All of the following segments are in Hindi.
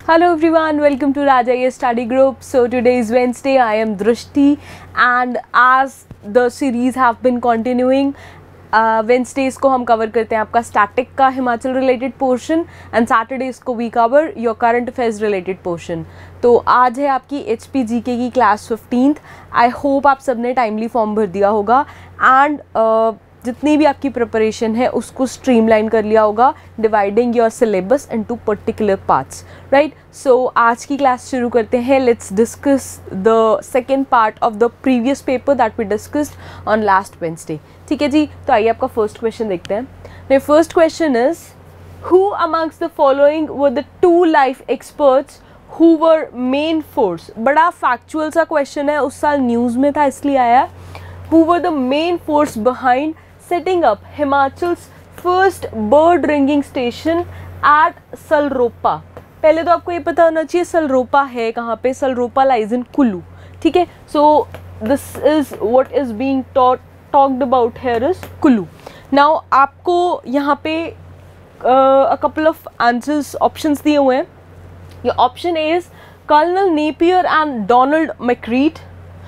Hello everyone, welcome to Raja Study Group. So today is Wednesday. I am Drishti, and as the series have been continuing, Wednesdays को हम cover करते हैं आपका static का Himachal related portion and Saturdays को we cover your current affairs related portion. तो आज है आपकी HPGK की class 15th. I hope आप सबने timely form भर दिया होगा and जितनी भी आपकी प्रिपरेशन है उसको स्ट्रीमलाइन कर लिया होगा, dividing your syllabus into particular parts, right. So आज की क्लास शुरू करते हैं. Let's discuss the second part of the previous paper that we discussed on last Wednesday. ठीक है जी, तो आइए आपका फर्स्ट क्वेश्चन देखते हैं. The first question is, who amongst the following were the two life experts who were main force. बड़ा फैक्चुअल सा क्वेश्चन है, उस साल न्यूज़ में था इसलिए आया. Who were the main force behind setting up Himachal's first bird ringing station at Salropa. पहले तो आपको ये पता होना चाहिए सलरोपा है कहाँ पे. सलरोपा lies in Kullu. ठीक है, so this is what is being talked about here is Kullu. Now आपको यहाँ पे a couple of answers options दिए हुए हैं. Your option A is Colonel Napier and Donald McLeod.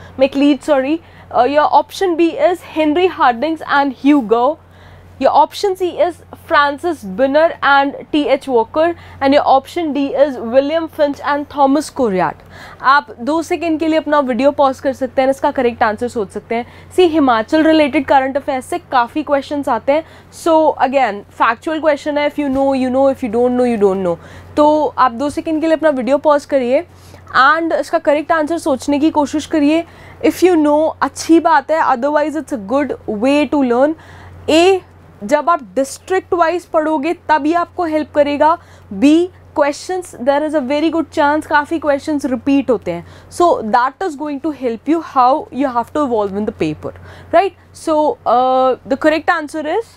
Your option B is Henry Hardings and Hugo. Your option C is Francis Bunner and T.H. Walker. And your option D is William Finch and Thomas Coryat. आप 2 सेकेंड के लिए अपना वीडियो पॉज कर सकते हैं, इसका करेक्ट आंसर सोच सकते हैं. See Himachal related current affairs से काफ़ी क्वेश्चंस आते हैं. सो अगेन फैक्चुअल क्वेश्चन है. If you know you know, if you don't know you don't know. तो आप 2 सेकेंड के लिए अपना वीडियो पॉज करिए एंड इसका करेक्ट आंसर सोचने की कोशिश करिए. इफ़ यू नो अच्छी बात है, otherwise it's a good way to learn. A, जब आप डिस्ट्रिक्ट वाइज पढ़ोगे तभी आपको हेल्प करेगा. B, questions there is a very good chance काफ़ी क्वेश्चंस रिपीट होते हैं. So that is going to help you how you have to evolve in the paper, right. So the correct answer is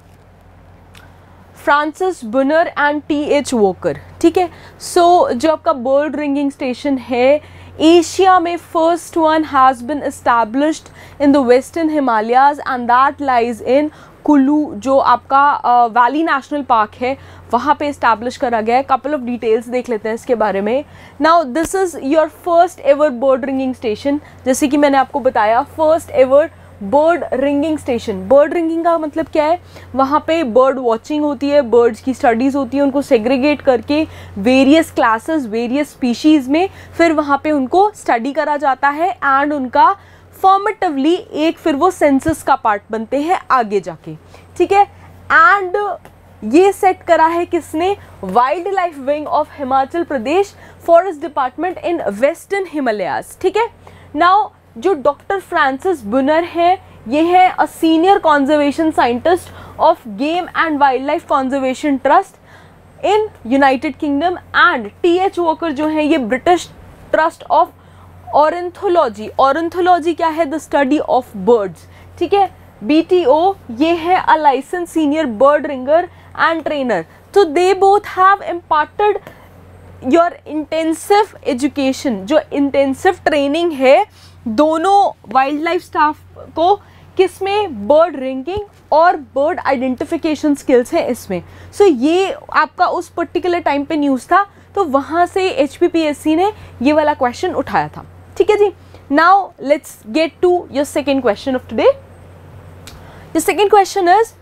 Francis Buner and T.H. Walker. ठीक है, सो जो आपका बर्ड रिंगिंग स्टेशन है एशिया में first one has been established in the western Himalayas and that lies in Kullu, जो आपका वैली नेशनल पार्क है वहाँ पे इस्टेब्लिश करा गया है. कपल ऑफ डिटेल्स देख लेते हैं इसके बारे में. Now this is your first ever bird ringing station. जैसे कि मैंने आपको बताया, first ever bird ringing station. Bird ringing का मतलब क्या है? वहाँ पे बर्ड वॉचिंग होती है, बर्ड्स की स्टडीज़ होती है, उनको सेग्रीगेट करके वेरियस क्लासेस वेरियस स्पीशीज़ में फिर वहाँ पे उनको स्टडी करा जाता है एंड उनका फॉर्मेटिवली एक फिर वो सेंसस का पार्ट बनते हैं आगे जाके. ठीक है, एंड ये सेट करा है किसने? Wildlife wing of Himachal Pradesh forest department in western Himalayas. ठीक है, नाउ जो डॉक्टर फ्रांसिस बुनर है ये है a senior conservation scientist of game and wildlife conservation trust in United Kingdom and T.H. Walker जो है ये British trust of ornithology. Ornithology क्या है? The study of birds. ठीक है, BTO ये है a licence senior bird ringer and trainer. तो they both have imparted your intensive education. जो इंटेंसिव ट्रेनिंग है दोनों वाइल्ड लाइफ स्टाफ को किसमें? बर्ड रिंगिंग और बर्ड आइडेंटिफिकेशन स्किल्स हैं इसमें. सो ये आपका उस पर्टिकुलर टाइम पे न्यूज़ था, तो वहाँ से HPPSC ने ये वाला क्वेश्चन उठाया था. ठीक है जी, now let's get to your second question of today. Your second question is,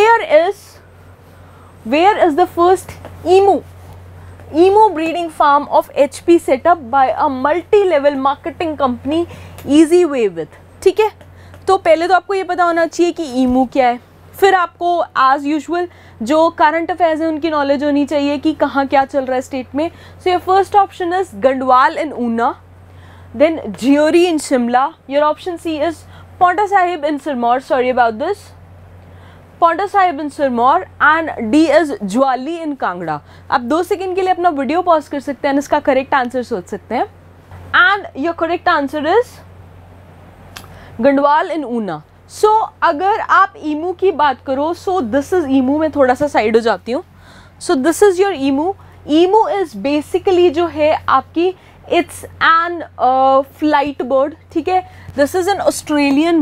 where is the first emu breeding farm of HP set up by a multi-level marketing company Easy Way with. ठीक है, तो पहले तो आपको ये पता होना चाहिए कि ईमू क्या है. फिर आपको एज यूजुअल जो करंट अफेयर्स है उनकी नॉलेज होनी चाहिए कि कहाँ क्या चल रहा है स्टेट में. So your first option is Gandwal in Una, then Jyori in Shimla. Your option C is Paonta Sahib in Sirmaur. Sorry about this, Paonta Sahib in Sirmaur. And D is Jawali in Kangra. आप 2 सेकेंड के लिए अपना वीडियो पॉज कर सकते हैं, इसका करेक्ट आंसर सोच सकते हैं. And your correct answer is Gandwal in Una. So अगर आप ईमू की बात करो, सो दिस इज ईमू. मैं थोड़ा सा साइड हो जाती हूँ. So this is your emu. Emu is basically जो है आपकी, इट्स एन फ्लाइट बर्ड. ठीक है, this is an Australian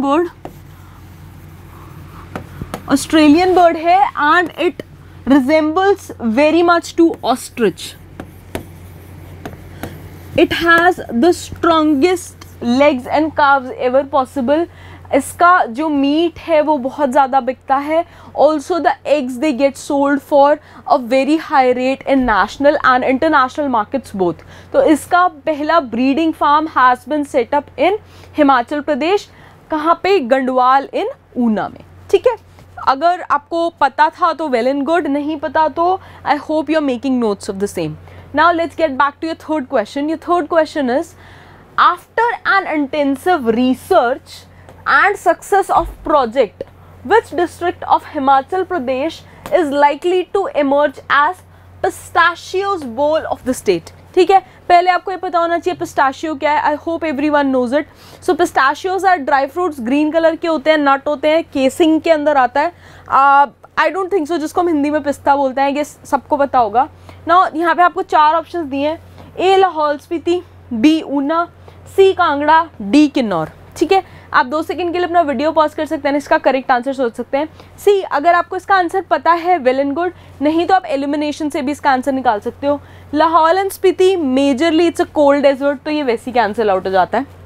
bird है and it resembles very much to ostrich. It has the strongest legs and calves ever possible. इसका जो मीट है वो बहुत ज़्यादा बिकता है। Also the eggs they get sold for a very high rate in national and international markets both. तो इसका पहला breeding farm has been set up in Himachal Pradesh. कहाँ पे? गंडवाल इन ऊना में। ठीक है, अगर आपको पता था तो वेल एंड गुड, नहीं पता तो I hope you are making notes of the same. Now let's get back to your third question. Your third question is, after an intensive research and success of project, which district of Himachal Pradesh is likely to emerge as pistachios bowl of the state? ठीक है, पहले आपको ये पता होना चाहिए पिस्ताशियो क्या है। I hope everyone knows it. So pistachios are dry fruits, green colour के होते हैं, नट होते हैं, केसिंग के अंदर आता है। आई डोंट थिंक सो जिसको हम हिंदी में पिस्ता बोलते हैं, ये सबको पता होगा ना। यहाँ पे आपको 4 ऑप्शंस दिए हैं, A Lahaul Spiti, B Una, C Kangra, D Kinnaur. ठीक है, आप 2 सेकंड के लिए अपना वीडियो पॉज कर सकते हैं, इसका करेक्ट आंसर सोच सकते हैं। सी, अगर आपको इसका आंसर पता है वेल एंड गुड, नहीं तो आप एलिमिनेशन से भी इसका आंसर निकाल सकते हो। Lahaul and Spiti majorly it's a cold desert, तो ये वैसे कैंसिल आउट हो जाता है।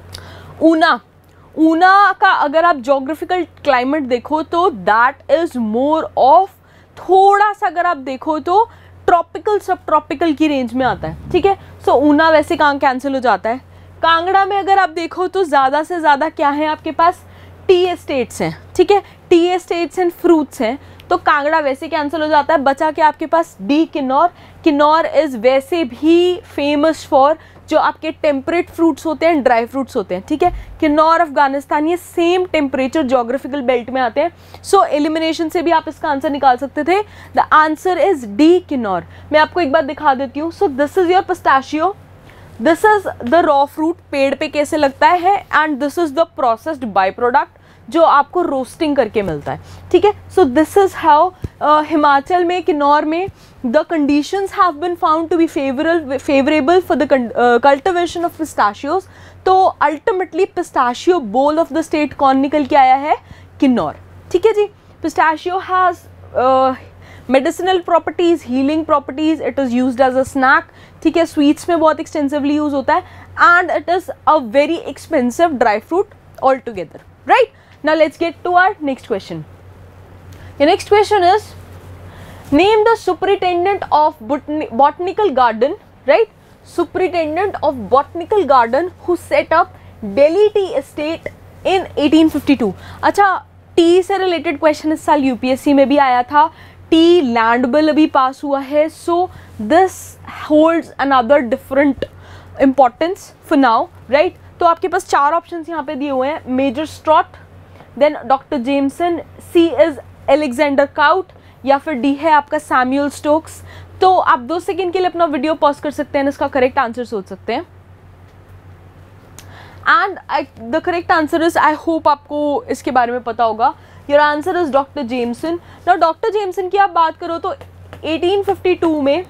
ऊना का अगर आप जोग्राफिकल क्लाइमेट देखो तो दैट इज मोर ऑफ, थोड़ा सा अगर आप देखो तो ट्रॉपिकल सब ट्रॉपिकल की रेंज में आता है। ठीक है, सो ऊना वैसे कहाँ कैंसिल हो जाता है। कांगड़ा में अगर आप देखो तो ज़्यादा से ज़्यादा क्या है आपके पास, टी एस्टेट्स हैं। ठीक है, टी एस्टेट्स एंड फ्रूट्स हैं, तो कांगड़ा वैसे कैंसिल हो जाता है। बचा के आपके पास डी किन्नौर। किन्नौर इज़ वैसे भी फेमस फॉर जो आपके टेम्परेट फ्रूट्स होते हैं, ड्राई फ्रूट्स होते हैं। ठीक है, किन्नौर अफगानिस्तान, ये सेम टेम्परेचर जोग्राफिकल बेल्ट में आते हैं। सो एलिमिनेशन से भी आप इसका आंसर निकाल सकते थे। The answer is D Kinnaur. मैं आपको एक बार दिखा देती हूँ। So this is your pistachio, this is the raw fruit, पेड़ पे कैसे लगता है, and this is the processed byproduct जो आपको रोस्टिंग करके मिलता है। ठीक है, so this is how Himachal में, किन्नौर में the conditions have been found to be favourable for the cultivation of pistachios. तो अल्टीमेटली पिस्ताशियो बोल ऑफ द स्टेट कौन निकल के आया है? किन्नौर। ठीक है जी, pistachio has medicinal properties, healing properties, it is used as a snack. ठीक है, स्वीट्स में बहुत एक्सटेंसिवली यूज होता है, and it is a very expensive dry fruit altogether. Right, now let's get to our next question. Your next question is, name the superintendent of botanical garden, right, superintendent of botanical garden who set up Delhi tea estate in 1852। अच्छा, टी से रिलेटेड क्वेश्चन इस साल यूपीएससी में भी आया था। टी लैंड बिल अभी पास हुआ है, so this holds another different importance for now. Right, तो आपके पास 4 ऑप्शंस यहाँ पे दिए हुए हैं, Major Strot, then doctor Jameson, C is Alexander Cout, या फिर डी है आपका सैमुअल स्टोक्स। तो आप 2 सेकेंड के लिए अपना वीडियो पॉज कर सकते हैं, इसका करेक्ट आंसर सोच सकते हैं। And the correct answer is, I hope आपको इसके बारे में पता होगा, your answer is doctor Jameson. Now doctor Jameson की आप बात करो तो 1852 में,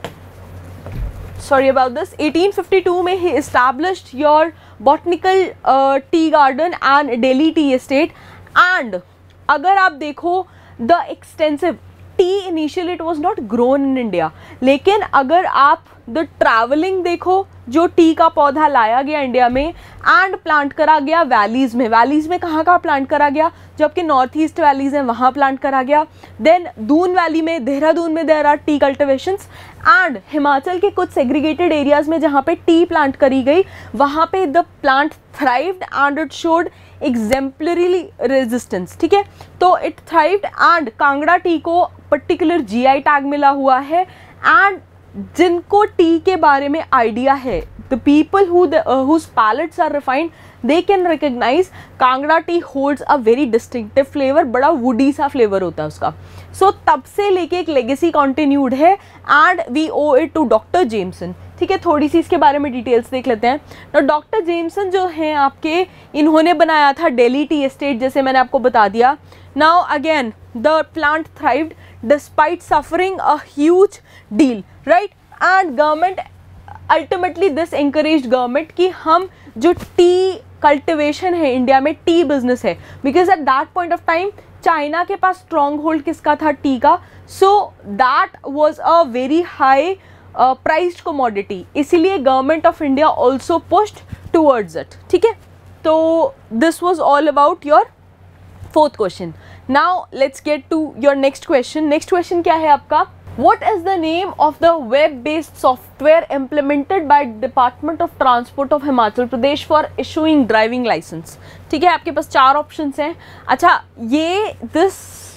सॉरी अबाउट दिस, 1852 में ही established your botanical tea garden and Delhi tea estate. And अगर आप देखो the extensive tea, initially it was not grown in India, लेकिन अगर आप द ट्रैवलिंग देखो, जो टी का पौधा लाया गया इंडिया में एंड प्लांट करा गया वैलीज़ में। वैलीज़ में कहाँ कहाँ प्लांट करा गया? जो आपके नॉर्थ ईस्ट वैलीज़ हैं वहाँ प्लांट करा गया। देन दून वैली में, देहरादून में there are tea cultivations, and Himachal के कुछ सेग्रीगेटेड एरियाज़ में जहाँ पे टी प्लांट करी गई वहाँ पे the plant thrived and it showed exemplarily resistance. ठीक है, तो it thrived, and Kangra tea को पर्टिकुलर जीआई टैग मिला हुआ है। एंड जिनको टी के बारे में आइडिया है, the people whose palates are refined, they can recognize Kangra tea holds a very distinctive flavour, बड़ा वुडी सा फ्लेवर होता है उसका। सो तब से लेके एक लेगेसी कंटिन्यूड है, and we owe it to doctor Jameson. ठीक है, थोड़ी सी इसके बारे में डिटेल्स देख लेते हैं। तो डॉक्टर जेमसन जो हैं आपके, इन्होंने बनाया था दिल्ली टी एस्टेट, जैसे मैंने आपको बता दिया। Now again the plant thrived despite suffering a huge deal, right, and government ultimately this encourage government कि हम जो टी कल्टिवेशन है इंडिया में, टी बिजनेस है, because at that point of time China के पास स्ट्रॉन्ग होल्ड किसका था? टी का। So that was a very high priced commodity, इसीलिए government of India also pushed towards it, ठीक है। तो this was all about your fourth question. Now let's get to your next question. Next question क्या है आपका? What is the name of the web-based software implemented by Department of Transport of Himachal Pradesh for issuing driving license? ठीक है, आपके पास 4 ऑप्शंस हैं। अच्छा, ये दिस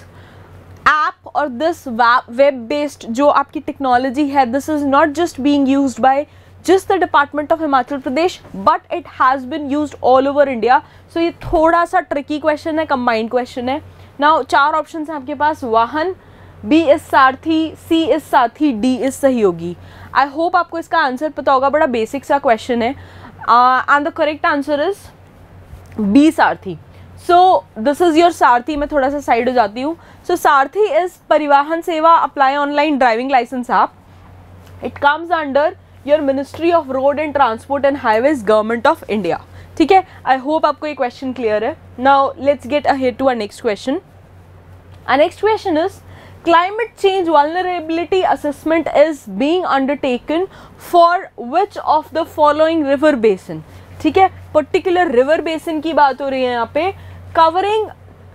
ऐप और दिस वेब बेस्ड जो आपकी टेक्नोलॉजी है, this is not just being used by just the Department of Himachal Pradesh, but it has been used all over India. So ये थोड़ा सा ट्रिकी क्वेश्चन है, कंबाइंड क्वेश्चन है। नाउ 4 ऑप्शंस हैं आपके पास, Vahan, B is Sarathi, C is Saathi, D is Sahyogi. I hope आपको इसका आंसर पता होगा, बड़ा बेसिक सा क्वेश्चन है। And the correct answer is B, Sarathi. So this is your सारथी। मैं थोड़ा सा साइड हो जाती हूँ। सो सारथी is Parivahan Sewa apply online driving licence app. It comes under your ministry of road and transport and highways, government of India, ठीक है। आई होप आपको ये क्वेश्चन क्लियर है। Now let's get ahead to our next question. Our next question is climate change vulnerability assessment is being undertaken for which of the following river basin? ठीक है, पर्टिकुलर रिवर बेसिन की बात हो रही है यहाँ पे, covering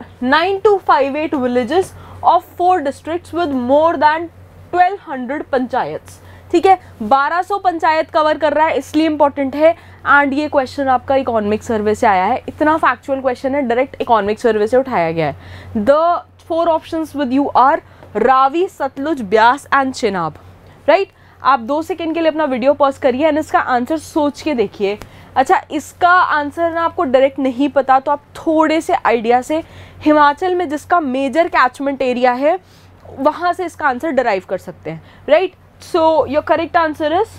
9258 villages of 4 districts with more than 1200 panchayats, ठीक है। 1200 पंचायत कवर कर रहा है, इसलिए इंपॉर्टेंट है। एंड ये क्वेश्चन आपका इकोनॉमिक सर्वे से आया है, इतना फैक्चुअल क्वेश्चन है, डायरेक्ट इकोनॉमिक सर्वे से उठाया गया है। The 4 options with you are Ravi, Sutlej, Beas and Chenab, right. आप 2 सेकेंड के लिए अपना वीडियो पॉज करिए एंड इसका आंसर सोच के देखिए। अच्छा, इसका आंसर ना आपको डायरेक्ट नहीं पता तो आप थोड़े से आइडिया से हिमाचल में जिसका मेजर कैचमेंट एरिया है वहाँ से इसका आंसर डराइव कर सकते हैं, right. So your correct answer is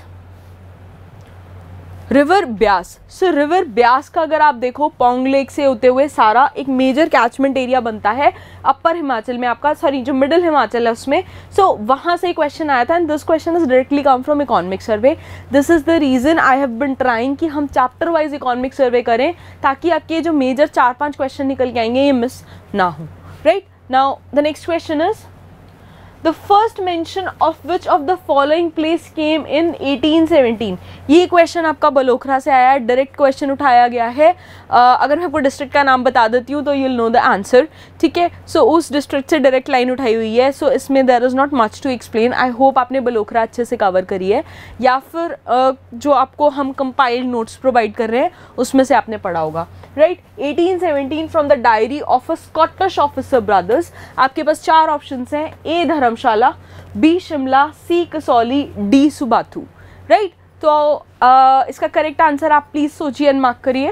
river Beas. So river Beas का अगर आप देखो, पोंग लेक से होते हुए सारा एक मेजर कैचमेंट एरिया बनता है अपर हिमाचल में आपका, सॉरी जो मिडिल हिमाचल है उसमें। सो वहाँ से क्वेश्चन आया था and this question is directly come from economic survey. This is the reason I have been trying कि हम चैप्टर वाइज इकोनॉमिक सर्वे करें ताकि आपके जो मेजर 4-5 क्वेश्चन निकल के आएंगे ये मिस ना हो, right. Now the next question is The first mention of which of the following place came in 1817? ये क्वेश्चन आपका बलोखरा से आया है, डायरेक्ट क्वेश्चन उठाया गया है। अगर मैं आपको डिस्ट्रिक्ट का नाम बता देती हूँ तो you'll know the answer, ठीक है। सो उस डिस्ट्रिक्ट से डायरेक्ट लाइन उठाई हुई है। सो इसमें there is not much to explain। I hope आपने बलोखरा अच्छे से कवर करी है, या फिर जो आपको हम कंपाइल्ड नोट्स प्रोवाइड कर रहे हैं उसमें से आपने पढ़ा होगा, right. 1817 from the diary of a Scottish officer brothers. आपके पास 4 ऑप्शंस हैं, A Dharamshala, B Shimla, C Kasauli, D Subathu, right. तो इसका करेक्ट आंसर आप प्लीज सोचिए एंड मार्क करिए।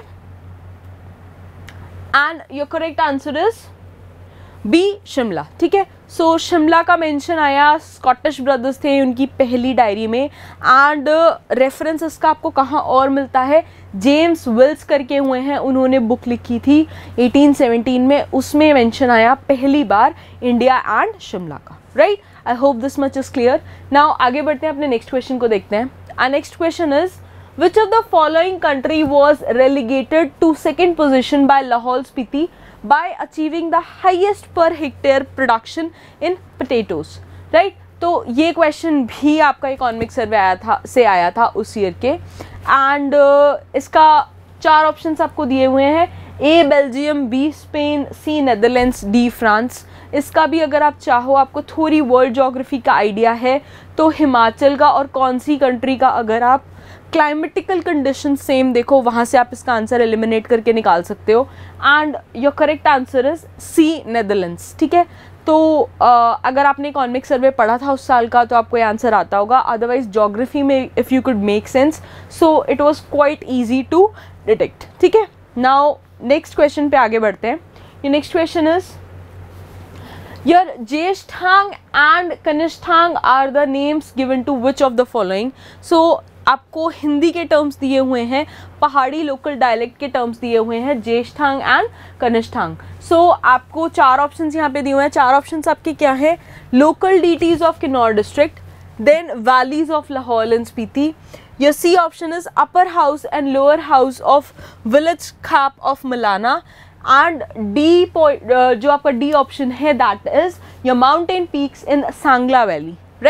And your correct answer is B Shimla, ठीक है। सो शिमला का मेंशन आया, स्कॉटिश ब्रदर्स थे उनकी पहली डायरी में। एंड रेफरेंस इसका आपको कहाँ और मिलता है, जेम्स विल्स करके हुए हैं, उन्होंने बुक लिखी थी 1817 में, उसमें मेंशन आया पहली बार इंडिया एंड शिमला का, right. I hope this much is clear. Now आगे बढ़ते हैं, अपने नेक्स्ट क्वेश्चन को देखते हैं। Our next question is which of the following country was relegated to second position by Lahaul Spiti by achieving the highest per hectare production in potatoes, right। तो ये क्वेश्चन भी आपका इकोनॉमिक सर्वे आया था उस ईयर के। एंड इसका 4 ऑप्शंस आपको दिए हुए हैं, A Belgium, B Spain, C Netherlands, D France. इसका भी अगर आप चाहो, आपको थोड़ी वर्ल्ड ज्योग्राफी का आइडिया है तो हिमाचल का और कौन सी कंट्री का अगर आप क्लाइमेटिकल कंडीशन सेम देखो, वहाँ से आप इसका आंसर एलिमिनेट करके निकाल सकते हो। And your correct answer is C Netherlands, ठीक है। तो अगर आपने इकोनॉमिक सर्वे पढ़ा था उस साल का तो आपको ये आंसर आता होगा, अदरवाइज ज्योग्राफी में if you could make sense, so it was quite easy to detect, ठीक है। नाउ नेक्स्ट क्वेश्चन पे आगे बढ़ते हैं। ये next question is your Jyeshthang and Kanishthang are the names given to which of the following. So आपको हिंदी के टर्म्स दिए हुए हैं, पहाड़ी लोकल डायलेक्ट के टर्म्स दिए हुए हैं, ज्येष्ठांग एंड कनिष्ठांग। सो आपको 4 ऑप्शंस यहाँ पे दिए हुए हैं। 4 ऑप्शंस आपके क्या हैं, local deities of Kinnaur district, then valleys of Lahaul and Spiti. Your C option is upper house and lower house of village khap of Malana. And D जो आपका डी ऑप्शन है that is your mountain peaks in Sangla valley, right.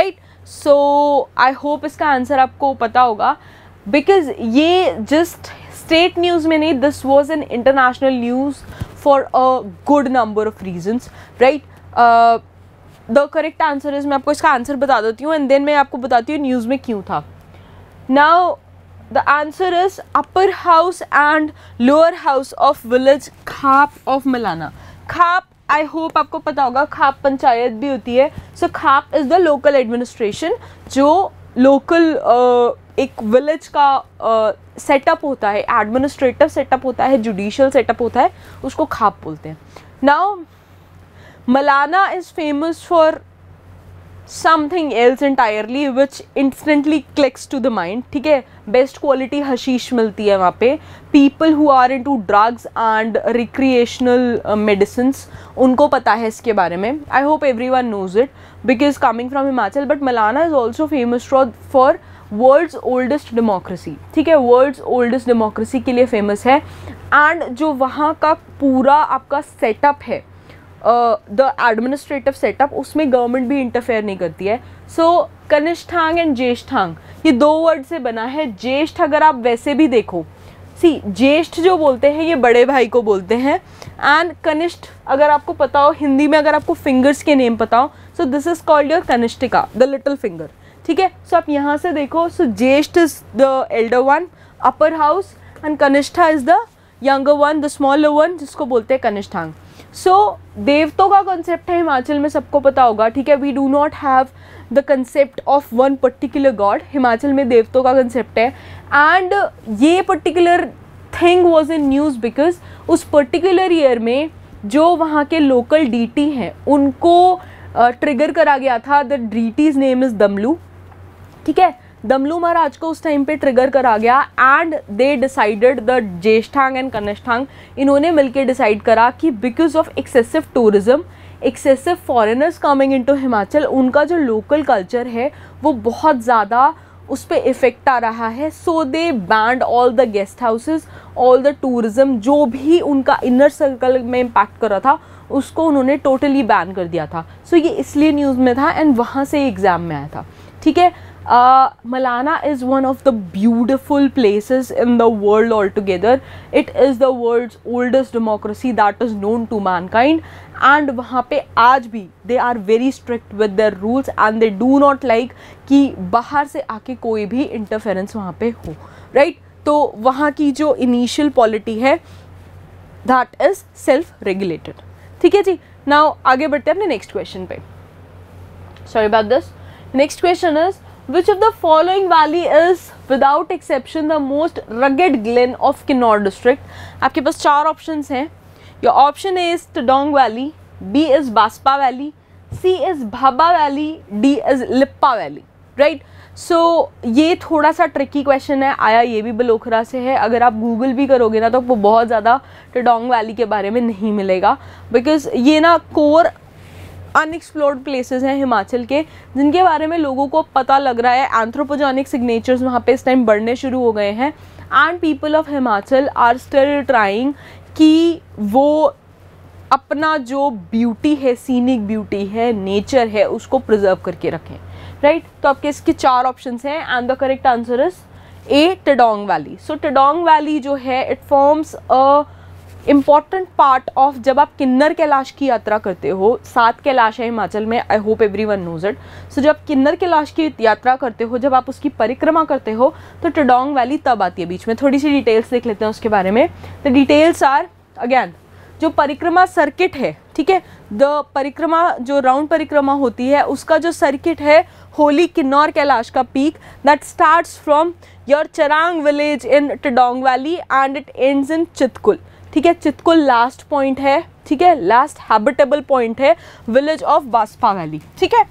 So I hope इसका आंसर आपको पता होगा, बिकॉज ये जस्ट स्टेट न्यूज़ में नहीं, this was an international news for a good number of reasons, right. The correct answer is, मैं आपको इसका आंसर बता देती हूँ एंड देन मैं आपको बताती हूँ न्यूज़ में क्यों था. Now the answer is upper house and lower house of village khap of Malana. Khap, I hope आपको पता होगा, खाप पंचायत भी होती है. So khap is the local administration, जो लोकल एक विलेज का सेटअप होता है, एडमिनिस्ट्रेटिव सेटअप होता है, जुडिशियल सेटअप होता है, उसको खाप बोलते हैं. Now Malana is famous for something else entirely which instantly clicks to the mind. ठीक है, बेस्ट क्वालिटी हशीश मिलती है वहाँ पे. People who are into drugs and recreational medicines, उनको पता है इसके बारे में. I hope everyone knows it because coming from Himachal. But Malana is also famous for world's oldest democracy. ठीक है, वर्ल्ड्स ओल्डेस्ट डेमोक्रेसी के लिए फेमस है. एंड जो वहाँ का पूरा आपका सेटअप है, द एडमिनिस्ट्रेटिव सेटअप, उसमें गवर्नमेंट भी इंटरफेयर नहीं करती है. सो कनिष्ठांग एंड ज्येष्ठांग, ये 2 वर्ड से बना है. ज्येष्ठ अगर आप वैसे भी देखो, सी ज्येष्ठ जो बोलते हैं ये बड़े भाई को बोलते हैं. एंड कनिष्ठ अगर आपको पता हो, हिंदी में अगर आपको फिंगर्स के नेम पता हो, so this is called your kanishthika, the little finger. ठीक है, सो आप यहाँ से देखो. So jyeshtha is the elder one, upper house, and kanishtha is the younger one, the smaller one, जिसको बोलते हैं कनिष्ठांग. सो देवतों का कॉन्सेप्ट है हिमाचल में, सबको पता होगा. ठीक है, we do not have the concept of one particular god. Himachal में देवतों का कंसेप्ट है. एंड ये particular thing was in news because उस पर्टिकुलर ईयर में जो वहाँ के लोकल डीटी हैं उनको ट्रिगर करा गया था. The deities name is Damlu. ठीक है, दमलू महाराज को उस टाइम पे ट्रिगर करा गया. And they decided, the Jyeshthang and Kanishthang, इन्होंने मिलकर डिसाइड करा कि because of excessive tourism, excessive foreigners coming into Himachal, उनका जो लोकल कल्चर है वो बहुत ज़्यादा उस पर इफ़ेक्ट आ रहा है. So they banned all the guest houses, all the tourism, जो भी उनका इनर सर्कल में इम्पैक्ट कर रहा था उसको उन्होंने टोटली बैन कर दिया था. सो ये इसलिए न्यूज़ में था एंड वहाँ से एग्ज़ाम में आया था. ठीक है, Malana is one of the beautiful places in the world altogether. It is the world's oldest democracy that is known to mankind. And वहाँ पे आज भी they are very strict with their rules and they do not like कि बाहर से आके कोई भी interference वहाँ पे हो, right? तो वहाँ की जो initial polity है that is self-regulated. ठीक है जी. Now आगे बढ़ते हैं अपने next question पे. Sorry about this. Next question is, which of the following valley is without exception the most rugged glen of Kinnaur district? आपके पास 4 ऑप्शंस हैं. Your option A is Tadong Valley, B is Baspa Valley, C is Bhabha Valley, D is Lippa Valley. Right? So ये थोड़ा सा ट्रिकी क्वेश्चन है. आया ये भी बलोखरा से है. अगर आप गूगल भी करोगे ना तो वो बहुत ज़्यादा टडोंग वैली के बारे में नहीं मिलेगा, बिकॉज ये ना कोर अनएक्सप्लोर्ड प्लेसेस हैं हिमाचल के जिनके बारे में लोगों को पता लग रहा है. एंथ्रोपोजेनिक सिग्नेचर्स वहाँ पे इस टाइम बढ़ने शुरू हो गए हैं. And people of Himachal are still trying कि वो अपना जो ब्यूटी है, सीनिक ब्यूटी है, नेचर है, उसको प्रिजर्व करके रखें. राइट, तो आपके इसके 4 ऑप्शंस हैं and the correct answer is A, Tidong valley. So Tidong valley जो है it forms a important part of, जब आप किन्नर कैलाश की यात्रा करते हो, 7 कैलाश है हिमाचल में, I hope everyone knows it. So जब किन्नर कैलाश की यात्रा करते हो, जब आप उसकी परिक्रमा करते हो, तो टडोंग वैली तब आती है बीच में. थोड़ी सी डिटेल्स देख लेते हैं उसके बारे में. द डिटेल्स आर अगेन, जो परिक्रमा सर्किट है, ठीक है, द परिक्रमा जो राउंड परिक्रमा होती है उसका जो सर्किट है, होली किन्नौर कैलाश का peak that starts from your Charang village in Tidong valley and it ends in Chitkul. ठीक है, चितकुल लास्ट पॉइंट है. ठीक है, लास्ट हैबिटेबल पॉइंट है विलेज ऑफ बास्पा वैली. ठीक है,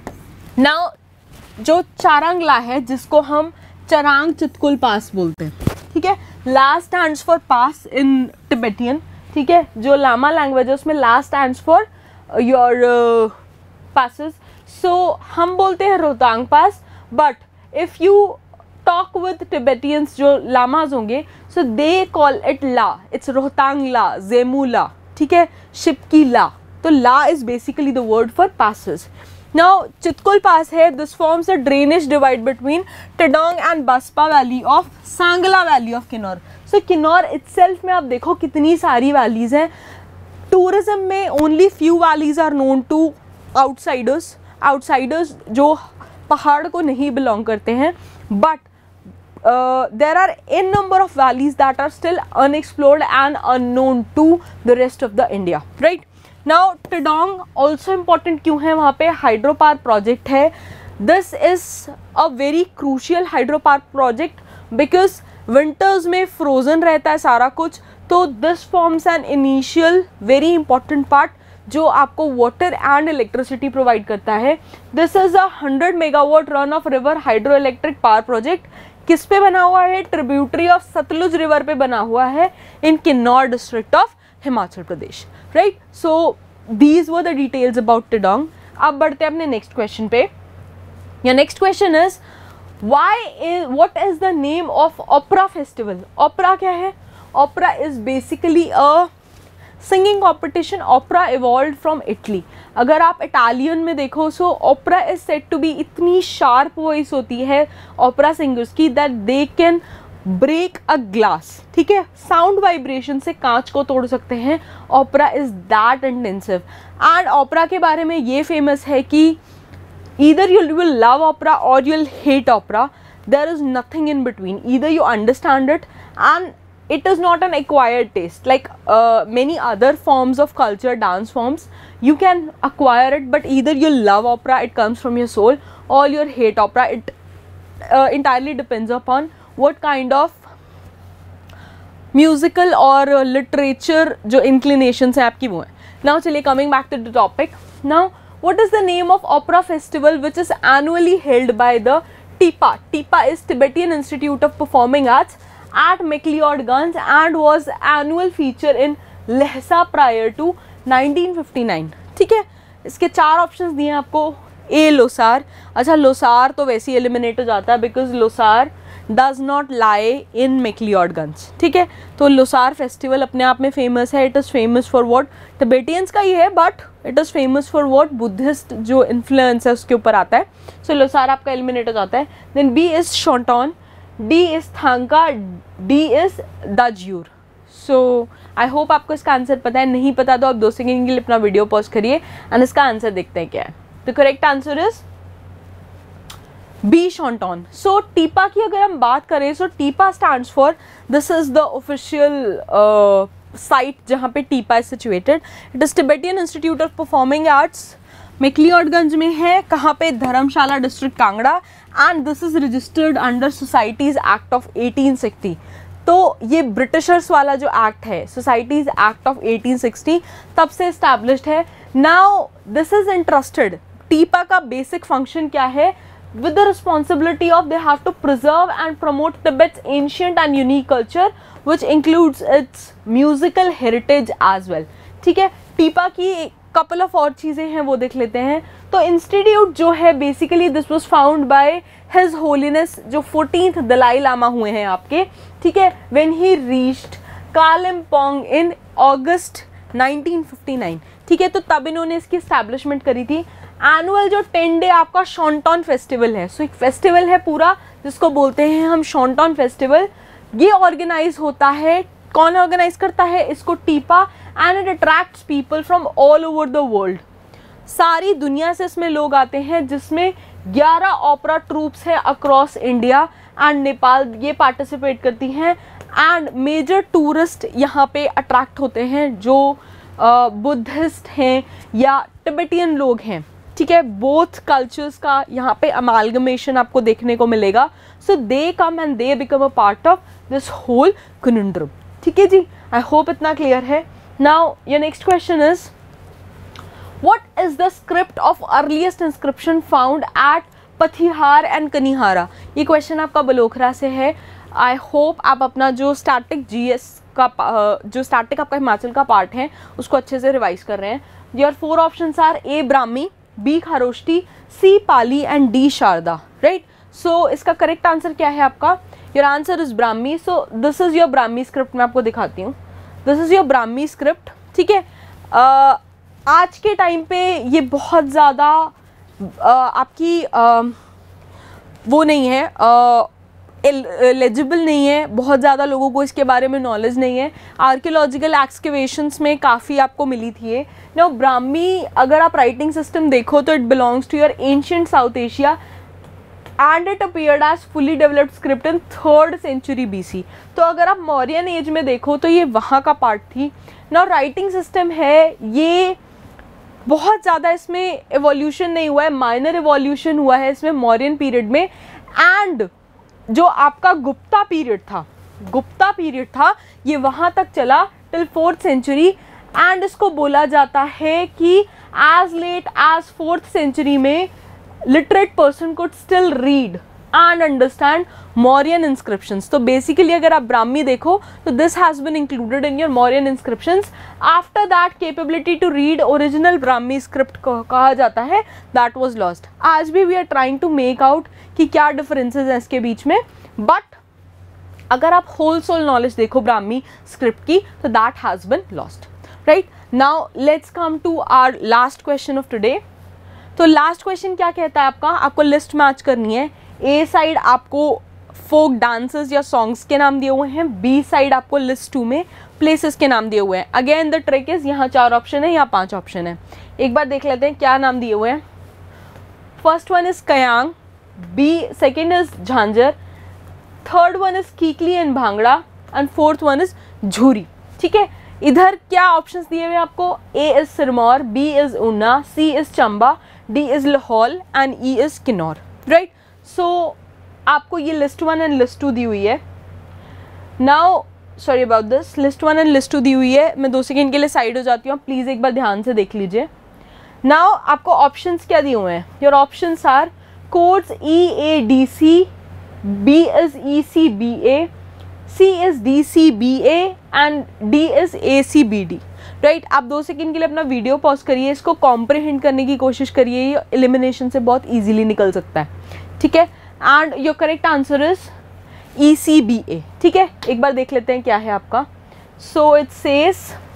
नाउ जो चारंगला है जिसको हम चरांग चितकुल पास बोलते हैं. ठीक है, last stands for pass in Tibetan. ठीक है, जो लामा लैंग्वेज है उसमें last stands for your passes. So हम बोलते हैं Rohtang pass, but if you talk with Tibetans जो लामाज होंगे, so they call it La. It's Rohtang La, Jemu La. ठीक है, शिपकी ला. तो La is basically the word for passes. Now Chitkul pass है, this forms a drainage divide between टिडोंग and Baspa valley of Sangla valley of Kinnaur. So Kinnaur itself में आप देखो कितनी सारी वैलीज हैं। टूरिज्म में only few valleys are known to outsiders जो पहाड़ को नहीं बिलोंग करते हैं, but there are n number of valleys that are still unexplored and unknown to the rest of the India, right? Now Tidong also important क्यों है, वहाँ पे हाइड्रो पावर प्रोजेक्ट है। This is a very crucial hydro power project because winters में फ्रोजन रहता है सारा कुछ, तो this forms an initial very important part जो आपको वाटर एंड इलेक्ट्रिसिटी प्रोवाइड करता है। This is a 100 megawatt run of river hydro electric power project. किस पे बना हुआ है? ट्रिब्यूटरी ऑफ सतलुज रिवर पे बना हुआ है in Kinnaur district of Himachal Pradesh, right? So these were the details about Tidong. अब बढ़ते हैं अपने नेक्स्ट क्वेश्चन पे। Your next question is what is the name of opera festival? Opera क्या है? Opera is basically a singing competition. Opera evolve from Italy. अगर आप इटालियन में देखो, so opera is said to be, इतनी शार्प वॉइस होती है ओपेरा सिंगर्स की that they can break a glass, ठीक है? साउंड वाइब्रेशन से कांच को तोड़ सकते हैं। Opera is that intensive. And opera के बारे में ये फेमस है कि either you will love opera और you will hate opera, there is nothing in between. Either you understand it and it is not an acquired taste like many other forms of culture, dance forms. You can acquire it, but either you love opera, it comes from your soul, or you hate opera. It entirely depends upon what kind of musical or literature जो inclinations हैं आपकी वो हैं। Now चलिए coming back to the topic. Now what is the name of opera festival which is annually held by the TIPA? TIPA is Tibetan Institute of Performing Arts at McLeodganj and was annual feature in Lhasa prior to 1959, ठीक है? इसके 4 ऑप्शंस दिए हैं आपको। ए लोसार, अच्छा लोसार तो वैसे ही एलिमिनेट हो जाता है because Losar does not lie in McLeodganj, ठीक है? तो लोसार फेस्टिवल अपने आप में फेमस है। It is famous for what? Tibetans का ही है, but it is famous for what? Buddhist जो इन्फ्लुएंस है उसके ऊपर आता है। सो लोसार आपका एलिमिनेट हो जाता है। Then B is Shoton, D is thangka, D is Dajyur. So I hope आपको इसका आंसर पता है। नहीं पता तो आप 2 सेकेंड के लिए अपना वीडियो पॉज करिए एंड इसका आंसर देखते हैं क्या है। The correct answer is B शॉन्टॉन। सो टीपा की अगर हम बात करें, so TIPA stands for, this is the official site जहाँ पे TIPA is situated. It is Tibetan institute of performing arts, McLeodganj में है। कहाँ पे? Dharamshala district Kangra. And this is registered under societies act of 1860। तो ये ब्रिटिशर्स वाला जो एक्ट है, सोसाइटीज एक्ट ऑफ 1860, तब से इस्टेब्लिश्ड है। Now this is interested, TIPA का बेसिक फंक्शन क्या है? with the responsibility of they have to preserve and promote Tibet's ancient and unique culture which includes its musical heritage as well, ठीक है? टीपा की कपल ऑफ और चीज़ें हैं वो देख लेते हैं। तो इंस्टीट्यूट जो है basically this was found by his holiness जो 14th दलाई लामा हुए हैं आपके, ठीक है? When he reached Kalimpong in August 1959, ठीक है? तो तब इन्होंने इसकी एस्टैब्लिशमेंट करी थी। एनुअल जो 10 डे आपका शॉन्टॉन फेस्टिवल है, सो एक फेस्टिवल है पूरा जिसको बोलते हैं हम शॉन्टॉन फेस्टिवल। ये ऑर्गेनाइज होता है, कौन ऑर्गेनाइज करता है इसको? TIPA. And it attracts people from all over the world, सारी दुनिया से इसमें लोग आते हैं, जिसमें 11 ओपेरा ट्रूप्स है अक्रॉस इंडिया एंड नेपाल ये पार्टिसिपेट करती हैं। एंड मेजर टूरिस्ट यहाँ पे अट्रैक्ट होते हैं जो बुद्धिस्ट हैं या टिबेटियन लोग हैं, ठीक है? बोथ कल्चर्स का यहाँ पे अमालगमेशन आपको देखने को मिलेगा। So they come and they become a part of this whole conundrum, ठीक है जी? आई होप इतना क्लियर है। Now your next question is what is the script of earliest inscription found at Pathyar and Kanihara? ये क्वेश्चन आपका बलोखरा से है। आई होप आप अपना जो स्टैटिक GS का जो स्टैटिक आपका हिमाचल का पार्ट है उसको अच्छे से रिवाइज कर रहे हैं। Your 4 options are A Brahmi, B Kharosthi, C Pali and D Sharada, right? So इसका करेक्ट आंसर क्या है आपका? Your answer is Brahmi. So this is your Brahmi script, मैं आपको दिखाती हूँ। This is your Brahmi script, ठीक है? आज के टाइम पे ये बहुत ज़्यादा आपकी वो नहीं है, एलिजिबल नहीं है, बहुत ज़्यादा लोगों को इसके बारे में नॉलेज नहीं है। आर्कियोलॉजिकल एक्सकेवेशंस में काफ़ी आपको मिली थी ये। नाउ ब्राह्मी अगर आप राइटिंग सिस्टम देखो तो it belongs to your ancient South Asia and it appeared as fully developed script in 3rd century BC। तो अगर आप मौर्यन एज में देखो तो ये वहाँ का पार्ट थी। नाउ राइटिंग सिस्टम है ये बहुत ज़्यादा इसमें एवोल्यूशन नहीं हुआ है, माइनर एवोल्यूशन हुआ है इसमें मौर्यन पीरियड में। एंड जो आपका गुप्ता पीरियड था ये वहाँ तक चला टिल 4th century। एंड इसको बोला जाता है कि as late as 4th century में literate person could still read and understand Mauryan inscriptions। तो बेसिकली अगर आप ब्राह्मी देखो तो this has been included in your Mauryan inscriptions। After that capability to read original Brahmi script कहा जाता है that was lost। आज भी we are trying to make out कि क्या differences हैं इसके बीच में, but अगर आप whole soul knowledge देखो ब्राह्मी script की तो that has been lost, right? Now let's come to our last question of today। तो लास्ट क्वेश्चन क्या कहता है आपको लिस्ट मैच करनी है। ए साइड आपको फोक डांसेस या सॉन्ग्स के नाम दिए हुए हैं, बी साइड आपको लिस्ट 2 में प्लेसेस के नाम दिए हुए हैं। अगेन द ट्रिक इज यहाँ 4 ऑप्शन है, यहाँ 5 ऑप्शन है। एक बार देख लेते हैं क्या नाम दिए हुए हैं। First one is Kayang, second is Jhanjhar, third one is Kikli and Bhangra and fourth one is Jhuri. ठीक है, इधर क्या ऑप्शंस दिए हुए आपको? A is Sirmaur, B is Una, C is Chamba, D is Lahaul and E is Kinnaur, right? So आपको ये लिस्ट 1 एंड लिस्ट 2 दी हुई है। Now sorry about this, list 1 and list 2 दी हुई है। मैं 2 सेकेंड के लिए साइड हो जाती हूँ, प्लीज़ एक बार ध्यान से देख लीजिए। नाउ आपको ऑप्शंस क्या दिए हुए हैं? Your options are codes EADC, B is ECBA, C is DCBA and D is ACBD, right? आप 2 सेकेंड के लिए अपना वीडियो पॉज करिए, इसको कॉम्प्रिहेंड करने की कोशिश करिए, ये एलिमिनेशन से बहुत इजीली निकल सकता है, ठीक है? And your correct answer is ECBA, ठीक है? एक बार देख लेते हैं क्या है आपका। सो इट सेज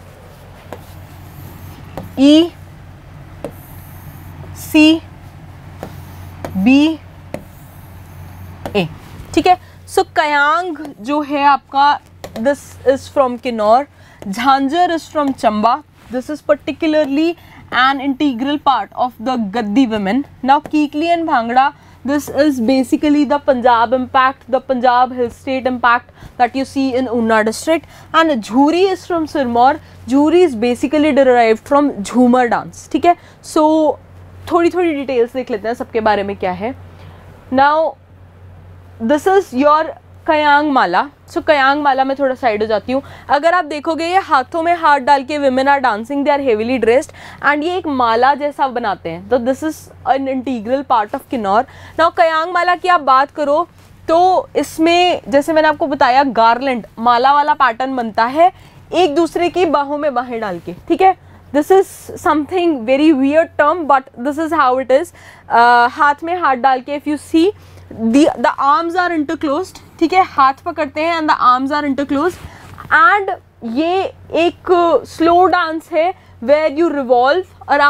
ECBA, ठीक है? सो कयांग जो है आपका, this is from Kinnaur, Jhanjhar is from Chamba. This is particularly an integral part of the Gaddi women. Now Kikli and Bhangra, this is basically the Punjab impact, the Punjab hill state impact that you see in Unna district. And Jhuri is from Sirmaur. Jhuri is basically derived from Jhumar dance. ठीक है? So थोड़ी डिटेल्स देख लेते हैं सबके बारे में क्या है। Now this is your कयांग माला। सो कयांग माला में थोड़ा साइड हो जाती हूँ। अगर आप देखोगे ये हाथों में हाथ डाल के women are dancing, they are heavily dressed and ये एक माला जैसा बनाते हैं। तो this is an integral part of Kinnaur. Now Kayang माला की आप बात करो तो इसमें जैसे मैंने आपको बताया गार्लैंड माला वाला पैटर्न बनता है एक दूसरे की बाहों में बाहें डाल के, ठीक है? This is something very weird term but this is how it is. हाथ में हाथ डाल के if you see the arms are interclosed, ठीक है? हाथ पकड़ते हैं and the arms are interclosed and ये एक slow dance है where you revolve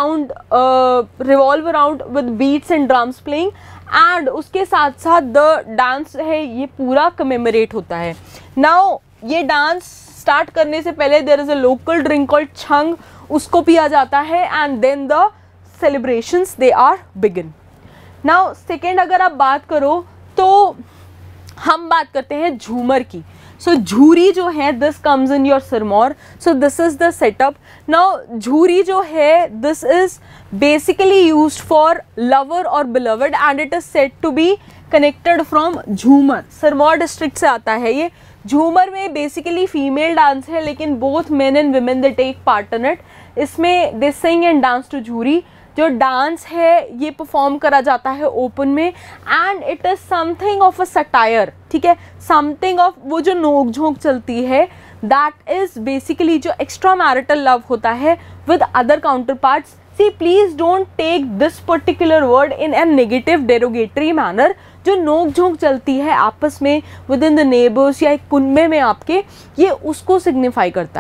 around with beats and drums playing and उसके साथ साथ the dance है ये पूरा commemorate होता है। Now ये dance start करने से पहले there is a local drink called Chang, उसको पिया जाता है and then the celebrations they are begin। Now second अगर आप बात करो तो हम बात करते हैं झूमर की। सो झूरी जो है this comes in your Sirmaur. So this is the setup. Now Jhuri जो है this is basically used for lover और beloved and it is said to be connected from Jhumar. Sirmaur district से आता है ये। झूमर में बेसिकली फीमेल डांस है लेकिन both men and women they take part in it. इसमें they sing and dance to Jhuri. जो डांस है ये परफॉर्म करा जाता है ओपन में and it is something of a satire, ठीक है? समथिंग ऑफ वो जो नोक झोंक चलती है दैट इज बेसिकली जो एक्स्ट्रा मैरिटल लव होता है with other counterparts. See please don't take this particular word in a negative derogatory manner. जो नोक झोंक चलती है आपस में विद इन द नेबर्स या एक कुनबे में आपके, ये उसको सिग्निफाई करता है,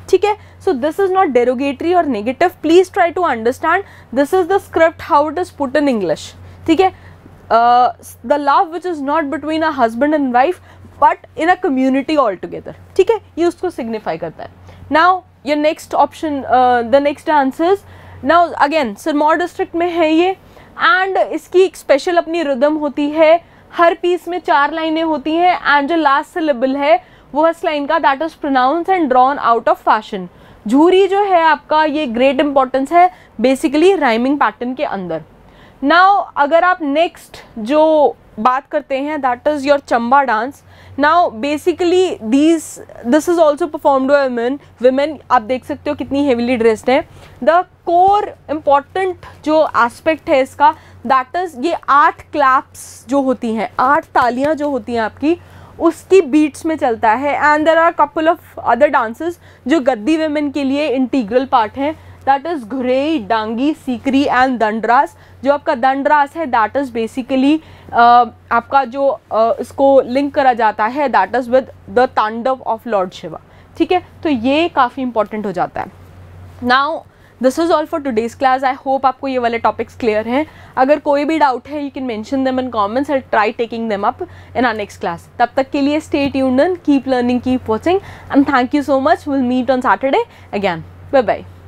ठीक है. So this is not derogatory और negative. Please try to understand this is the script how it is put in English. ठीक है. The love which is not between a husband and wife but in a community all together. ठीक है, ये उसको सिग्निफाई करता है. Now your next option, the next answers. Now again Sirmaur district में है ये, एंड इसकी एक स्पेशल अपनी रिदम होती है. हर पीस में 4 लाइनें होती हैं, एंड जो लास्ट सिलेबल है वो इस लाइन का, that is pronounce and drawn out of fashion. Jhuri जो है आपका, ये ग्रेट इंपॉर्टेंस है बेसिकली राइमिंग पैटर्न के अंदर. नाउ अगर आप नेक्स्ट जो बात करते हैं that is your Chamba dance. Now basically this is also performed by women. आप देख सकते हो कितनी हेवीली ड्रेस्ड है. द कोर इम्पॉर्टेंट जो एस्पेक्ट है इसका, दैट इज ये 8 क्लैप्स जो होती हैं, 8 तालियां जो होती हैं आपकी, उसकी बीट्स में चलता है. And there are couple of other dances जो गद्दी वेमेन के लिए इंटीग्रल पार्ट हैं, that is Ghurei, Dangi, Sikri and Dandras. जो आपका दंडरास है दैट इज बेसिकली आपका जो इसको लिंक करा जाता है that is with the Tandav of lord Shiva. ठीक है, तो ये काफ़ी इंपॉर्टेंट हो जाता है. Now this is all for today's class. I hope आपको ये वाले टॉपिक्स क्लियर हैं. अगर कोई भी डाउट है you can mention them in comments. I try taking them up in our next class. तब तक के लिए stay tuned in, keep learning, keep watching, and thank you so much. Will meet on Saturday again. Bye bye.